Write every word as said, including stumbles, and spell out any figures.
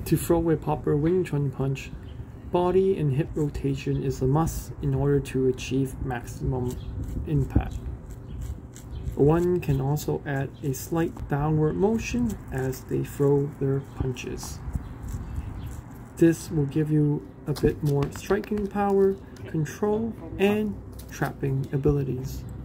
To throw a proper Wing Chun punch, body and hip rotation is a must in order to achieve maximum impact. One can also add a slight downward motion as they throw their punches. This will give you a bit more striking power, control, and trapping abilities.